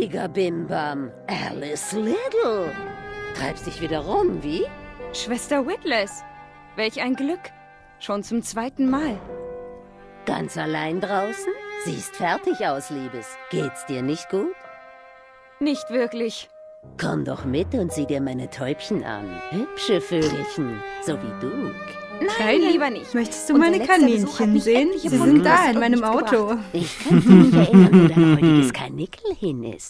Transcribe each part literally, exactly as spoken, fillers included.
Heiliger Bimbam, Alice Little. Treibst dich wieder rum, wie? Schwester Witless. Welch ein Glück. Schon zum zweiten Mal. Ganz allein draußen? Siehst fertig aus, Liebes. Geht's dir nicht gut? Nicht wirklich. Komm doch mit und sieh dir meine Täubchen an. Hübsche Vögelchen, so wie du. Nein, Kleine, lieber nicht. Möchtest du Unser meine letzter Besuch hat Kaninchen mich sehen? endlich Sie gefunden, sind da hast in du meinem nicht Auto. gebracht. Ich kann mich nicht erinnern, wo dein heutiges Karnickel hin ist.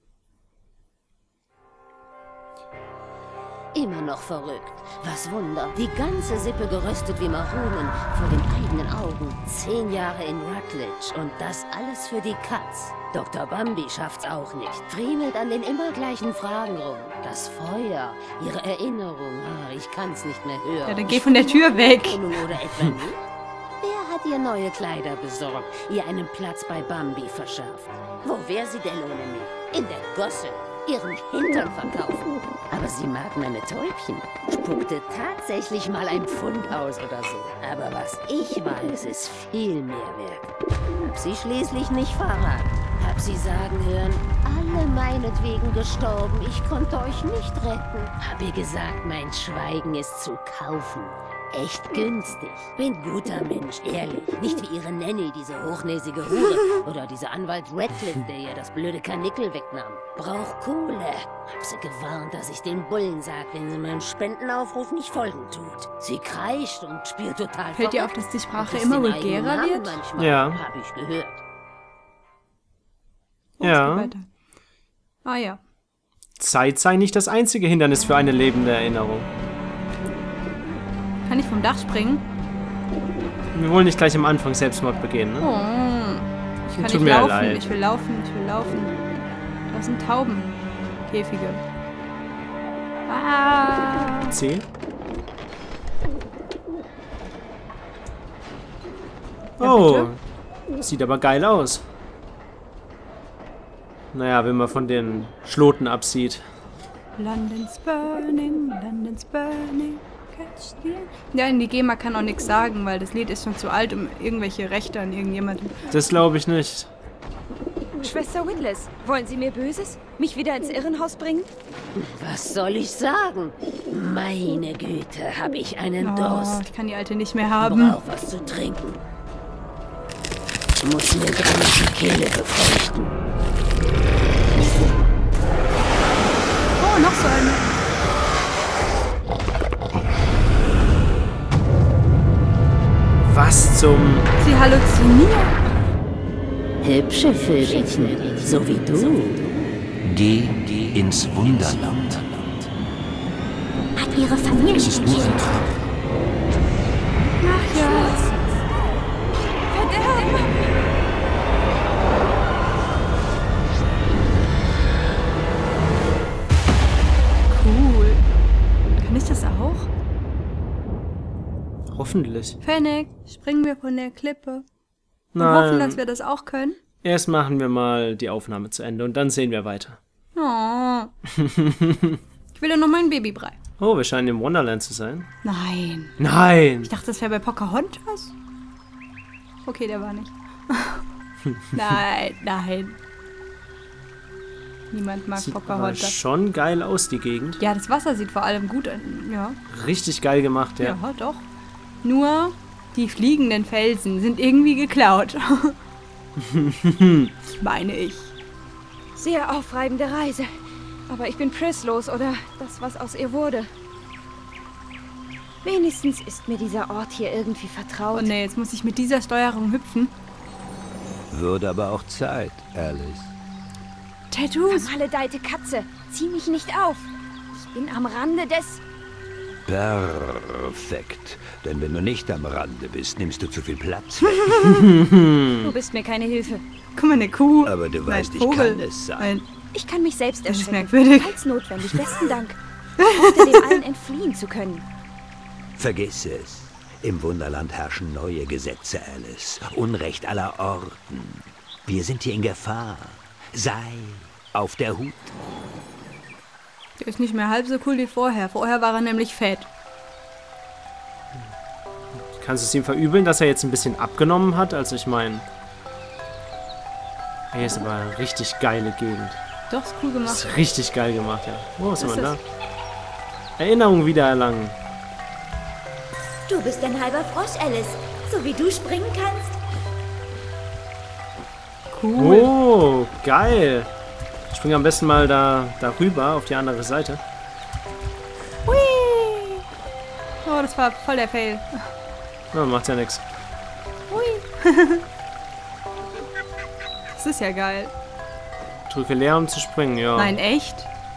Immer noch verrückt. Was Wunder. Die ganze Sippe geröstet wie Maronen vor den eigenen Augen. Zehn Jahre in Rutledge und das alles für die Katz. Doktor Bambi schafft's auch nicht. Friemelt an den immer gleichen Fragen rum. Das Feuer, ihre Erinnerung. Ah, ich kann's nicht mehr hören. Ja, dann geh von der Tür weg. Oder etwa nicht? Wer hat ihr neue Kleider besorgt, ihr einen Platz bei Bambi verschafft? Wo wäre sie denn ohne mich? In der Gosse. Ihren Hintern verkaufen. Aber sie mag meine Täubchen. Spuckte tatsächlich mal ein Pfund aus oder so. Aber was ich weiß, ist viel mehr wert. Hab sie schließlich nicht verraten. Hab sie sagen hören, alle meinetwegen gestorben, ich konnte euch nicht retten. Hab ihr gesagt, mein Schweigen ist zu kaufen. Echt günstig. Bin guter Mensch, ehrlich. Nicht wie ihre Nanny, diese hochnäsige Hure. Oder dieser Anwalt Radcliffe, der ihr das blöde Karnickel wegnahm. Brauch Kohle. Hab sie gewarnt, dass ich den Bullen sag, wenn sie meinem Spendenaufruf nicht folgen tut. Sie kreischt und spielt total Fällt dir auf, dass die Sprache immer vulgärer wird? Manchmal, Ja. Hab ich gehört. Oh, es Ja. geht weiter. Ah ja. Zeit sei nicht das einzige Hindernis für eine lebende Erinnerung. Kann ich vom Dach springen? Wir wollen nicht gleich am Anfang Selbstmord begehen, ne? Oh. Ich kann Tut nicht mir laufen. leid. Ich will laufen. Ich will laufen. Da sind Tauben. Käfige. Ah. C. Ja, Oh, sieht aber geil aus. Naja, wenn man von den Schloten absieht. London's burning, London's burning. Catch the... Ja, in die GEMA kann auch nichts sagen, weil das Lied ist schon zu alt, um irgendwelche Rechte an irgendjemandem. Das glaube ich nicht. Schwester Witless, wollen Sie mir Böses? Mich wieder ins Irrenhaus bringen? Was soll ich sagen? Meine Güte, hab ich einen Oh, Durst. ich kann die Alte nicht mehr haben. Brauch was zu trinken. Ich muss mir dringend die Kehle befeuchten. Oh, noch so eine. Was zum... Sie halluziniert. Hübsche Vögelchen, so wie du. Geh ins Wunderland. Hat ihre Familie Es ist nur ein Traum. Ach ja. Verdammt! Cool. Kann ich das auch? Hoffentlich. Fennec, springen wir von der Klippe. Und hoffen, dass Nein. wir das auch können. Erst machen wir mal die Aufnahme zu Ende und dann sehen wir weiter. Oh. Ich will ja noch meinen Babybrei. Oh, wir scheinen im Wonderland zu sein. Nein. Nein! Ich dachte, das wäre bei Pocahontas. Okay, der war nicht. Nein, nein. Niemand mag Sieht aber Pocahontas. schon geil aus, die Gegend. Ja, das Wasser sieht vor allem gut aus. Ja. Richtig geil gemacht, ja, ja. doch. Nur die fliegenden Felsen sind irgendwie geklaut. Meine ich. Sehr aufreibende Reise. Aber ich bin Pris los, oder das, was aus ihr wurde. Wenigstens ist mir dieser Ort hier irgendwie vertraut. Oh ne, jetzt muss ich mit dieser Steuerung hüpfen. Würde aber auch Zeit, Alice. Tattoos. Vermaledeite Katze, zieh mich nicht auf. Ich bin am Rande des... Perfekt. Denn wenn du nicht am Rande bist, nimmst du zu viel Platz weg. Du bist mir keine Hilfe. Guck mal, eine Kuh. Aber du weißt, Ein ich Vogel. kann es sein. Ein Ich kann mich selbst Das ist erschrecken. merkwürdig. Falls notwendig, besten Dank. Unter dem allen entfliehen zu können. Vergiss es. Im Wunderland herrschen neue Gesetze, Alice. Unrecht aller Orten. Wir sind hier in Gefahr. Sei auf der Hut. Der ist nicht mehr halb so cool wie vorher. Vorher war er nämlich fett. Kannst du es ihm verübeln, dass er jetzt ein bisschen abgenommen hat? Also ich meine... Hier ist aber eine richtig geile Gegend. Doch, ist cool gemacht. Das ist richtig geil gemacht, ja. Oh, was Was haben wir da? ist Erinnerung wiedererlangen. Du bist ein halber Frosch, Alice. So wie du springen kannst. Cool. Oh, geil. Ich springe am besten mal da, da rüber auf die andere Seite. Hui. Oh, das war voll der Fail. Oh, macht ja nichts. Hui. Das ist ja geil. Drücke leer, um zu springen, ja. Nein, echt?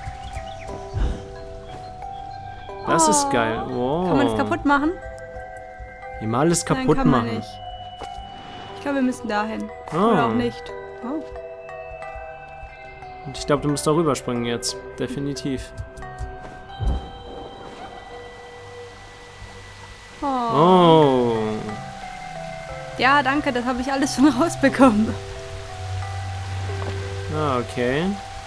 Das Oh. ist geil. Oh. Kann man das kaputt machen? Immer alles Nein, kaputt kann man machen. nicht. Ich glaube, wir müssen dahin. Oh. Oder auch nicht. Oh. Und ich glaube, du musst da rüberspringen jetzt. Definitiv. Oh. Oh. Ja, danke, das habe ich alles schon rausbekommen. Ah, okay.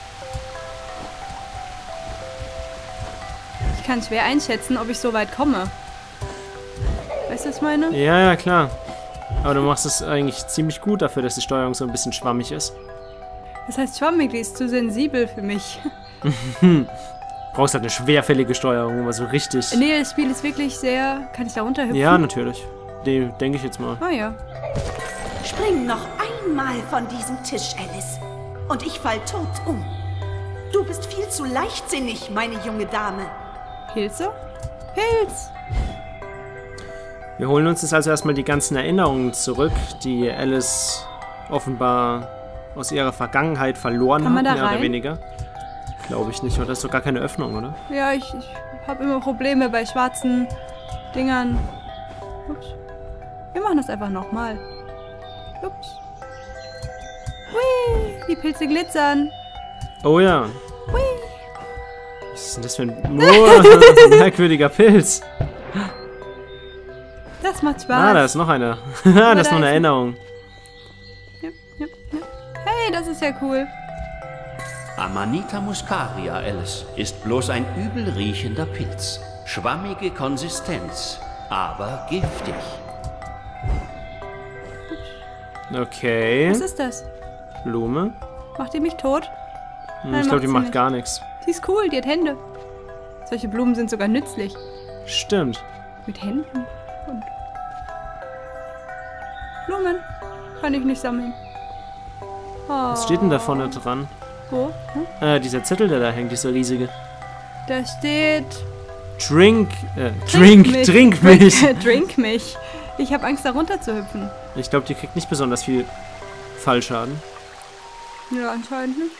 Ich kann schwer einschätzen, ob ich so weit komme. Weißt du, was ich meine? Ja, ja, klar. Aber du machst es eigentlich ziemlich gut dafür, dass die Steuerung so ein bisschen schwammig ist. Das heißt, schwammig, die ist zu sensibel für mich. Du brauchst halt eine schwerfällige Steuerung, aber so richtig... Nee, das Spiel ist wirklich sehr... Kann ich da runterhüpfen? Ja, natürlich. Die denke ich jetzt mal. Ah ja. Spring noch einmal von diesem Tisch, Alice. Und ich fall tot um. Du bist viel zu leichtsinnig, meine junge Dame. Pilze? Pilz! Wir holen uns jetzt also erstmal die ganzen Erinnerungen zurück, die Alice offenbar aus ihrer Vergangenheit verloren Kann man hat, da mehr rein? oder weniger. Glaube ich nicht, oder? Das ist doch gar keine Öffnung, oder? Ja, ich, ich habe immer Probleme bei schwarzen Dingern. Ups. Wir machen das einfach nochmal. Ups. Hui, die Pilze glitzern. Oh ja. Hui. Was ist denn das für ein oh, merkwürdiger Pilz? Das macht Spaß. Ah, da ist noch einer. das ist da noch ist eine ein- Erinnerung. Ja, ja, ja. Hey, das ist ja cool. Amanita muscaria, Alice, ist bloß ein übel riechender Pilz. Schwammige Konsistenz, aber giftig. Okay. Was ist das? Blume. Macht die mich tot? Hm, Nein, ich glaube, die macht sie macht nicht. gar nichts. Die ist cool, die hat Hände. Solche Blumen sind sogar nützlich. Stimmt. Mit Händen und... Blumen kann ich nicht sammeln. Oh. Was steht denn da vorne dran? Wo? Hm? Äh, dieser Zettel, der da hängt, dieser riesige. Da steht... Drink, äh, drink, mich. trink mich. Drink, drink mich. Ich habe Angst, da runter zu hüpfen. Ich glaube, die kriegt nicht besonders viel Fallschaden. Ja, anscheinend nicht.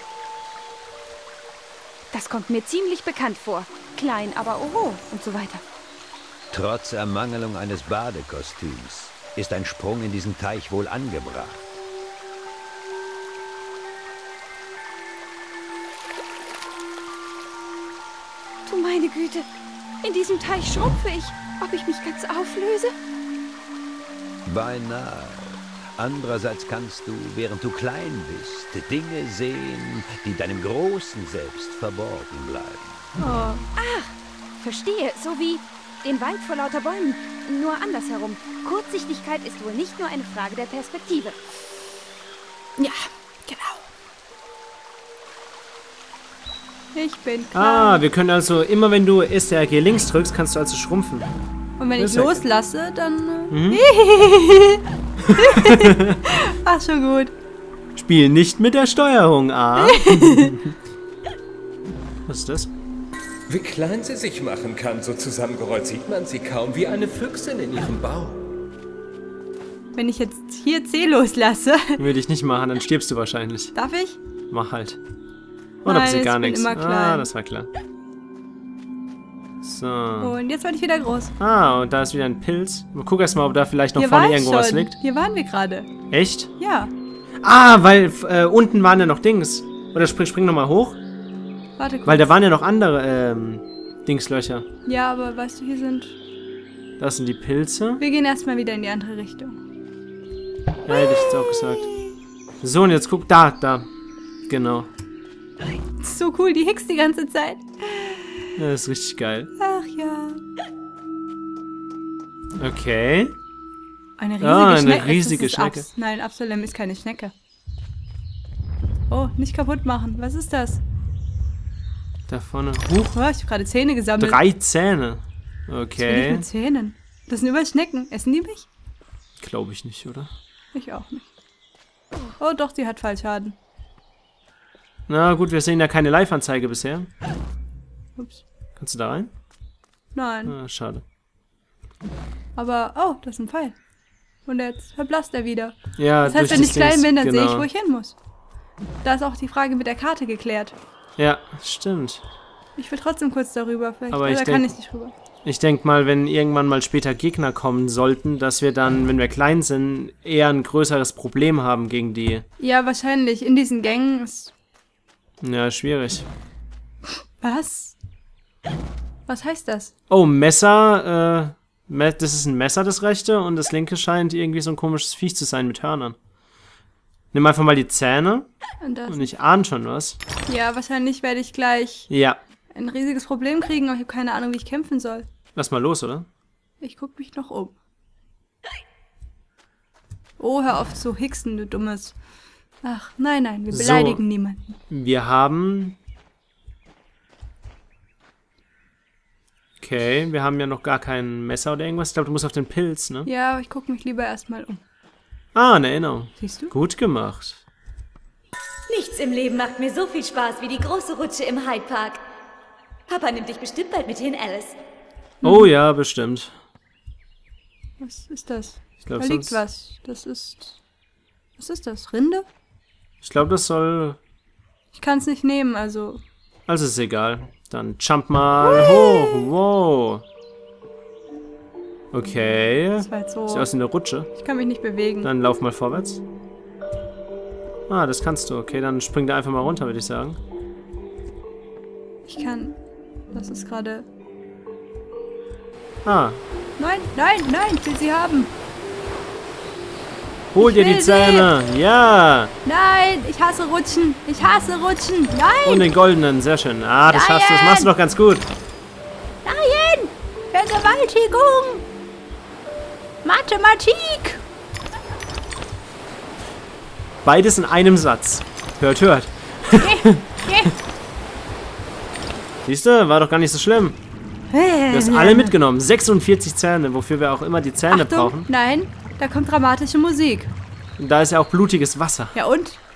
Das kommt mir ziemlich bekannt vor. Klein, aber oho und so weiter. Trotz Ermangelung eines Badekostüms ist ein Sprung in diesen Teich wohl angebracht. Du meine Güte, in diesem Teich schrumpfe ich. Ob ich mich ganz auflöse? Beinahe. Andererseits kannst du, während du klein bist, Dinge sehen, die deinem großen Selbst verborgen bleiben. Oh. Verstehe, so wie den Wald vor lauter Bäumen. Nur andersherum. Kurzsichtigkeit ist wohl nicht nur eine Frage der Perspektive. Ja, genau. Ich bin klein. Ah, wir können also, immer wenn du S T R G links drückst, kannst du also schrumpfen. Und wenn das ich ist ja- loslasse, dann... äh, Mhm. Ach, schon gut. Spiel nicht mit der Steuerung, A. Was ist das? Wie klein sie sich machen kann, so zusammengerollt sieht man sie kaum wie eine Füchsin in ihrem Bau. Wenn ich jetzt hier C loslasse... Würde ich nicht machen, dann stirbst du wahrscheinlich. Darf ich? Mach halt. Oder Nein, passiert ich gar bin nichts. immer Ah, klein. das war klar. So. Und jetzt werde ich wieder groß. Ah, und da ist wieder ein Pilz. Guck erst mal, ob da vielleicht noch Hier vorne war ich irgendwo schon. was liegt. Hier waren wir gerade. Echt? Ja. Ah, weil äh, unten waren ja noch Dings. Oder spring, spring nochmal hoch. Warte kurz. Weil da waren ja noch andere ähm, Dingslöcher. Ja, aber weißt du, hier sind... Das sind die Pilze. Wir gehen erstmal wieder in die andere Richtung. Ja, hätte ich jetzt auch gesagt. So, und jetzt guck, da, da. Genau. Das ist so cool, die hickst die ganze Zeit. Das ist richtig geil. Ach ja. Okay. Eine riesige Ah, eine Schnecke. riesige das ist Schnecke. Abs Nein, Absalem ist keine Schnecke. Oh, nicht kaputt machen. Was ist das? Da vorne. Huch. Oh, ich habe gerade Zähne gesammelt. Drei Zähne. Was will ich Okay. mit Zähnen? Das sind überall Schnecken. Essen die mich? Glaube ich nicht, oder? Ich auch nicht. Oh doch, die hat Fallschaden. Na gut, wir sehen ja keine Live-Anzeige bisher. Ups. Kannst du da rein? Nein. Ah, schade. Aber, oh, das ist ein Pfeil. Und jetzt verblasst er wieder. Ja, Das heißt, durch wenn ich das klein Dings- bin, dann sehe ich, genau. wo ich hin muss. Da ist auch die Frage mit der Karte geklärt. Ja, stimmt. Ich will trotzdem kurz darüber. Vielleicht Aber oder ich kann denk- ich nicht rüber. Ich denke mal, wenn irgendwann mal später Gegner kommen sollten, dass wir dann, wenn wir klein sind, eher ein größeres Problem haben gegen die. Ja, wahrscheinlich. In diesen Gängen ist... Ja, schwierig. Was? Was heißt das? Oh, Messer, äh, Me- das ist ein Messer, das rechte, und das linke scheint irgendwie so ein komisches Viech zu sein mit Hörnern. Nimm einfach mal die Zähne Und das. und ich ahne schon was. Ja, wahrscheinlich werde ich gleich Ja, ein riesiges Problem kriegen, aber ich habe keine Ahnung, wie ich kämpfen soll. lass mal los, oder? Ich gucke mich noch um. Oh, hör auf zu hicksen, du Dummes. Ach, nein, nein, wir So. beleidigen niemanden. Wir haben... Okay, wir haben ja noch gar kein Messer oder irgendwas. Ich glaube, du musst auf den Pilz, ne? Ja, aber ich gucke mich lieber erstmal um. Ah, eine Erinnerung. Siehst du? Gut gemacht. Nichts im Leben macht mir so viel Spaß wie die große Rutsche im Hyde Park. Papa nimmt dich bestimmt bald mit hin, Alice. Oh ja, bestimmt. Was ist das? Ich glaube, Da liegt sonst... was. Das ist... Was ist das? Rinde? Ich glaube, das soll... Ich kann es nicht nehmen, also... Also ist egal. Dann jump mal hoch. Wow. Okay. Das war jetzt so... Sieht aus wie eine Rutsche. Ich kann mich nicht bewegen. Dann lauf mal vorwärts. Ah, das kannst du. Okay, dann spring da einfach mal runter, würde ich sagen. Ich kann... Das ist gerade... Ah, Nein, nein, nein, ich will sie haben. hol Ich dir die will sie. Zähne. Ja. Nein, ich hasse Rutschen. Ich hasse Rutschen. Nein, Und den goldenen. Sehr schön. Ah, das schaffst du. Das Nein. machst du doch ganz gut. nein. Vergewaltigung. Mathematik. Beides in einem Satz. Hört, hört. Siehst du, war doch gar nicht so schlimm. Du hast alle mitgenommen. sechsundvierzig Zähne, wofür wir auch immer die Zähne Achtung, brauchen. nein, da kommt dramatische Musik. Und da ist ja auch blutiges Wasser. Ja und?